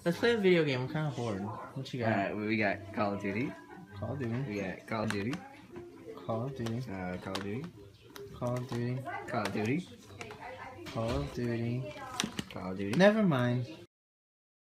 Let's play a video game. I'm kind of bored. What you got? Alright, we got Call of Duty. Call of Duty. We got Call of Duty. Call of Duty. Call of Duty. Call of Duty. Call of Duty. Call of Duty. Call of Duty. Never mind.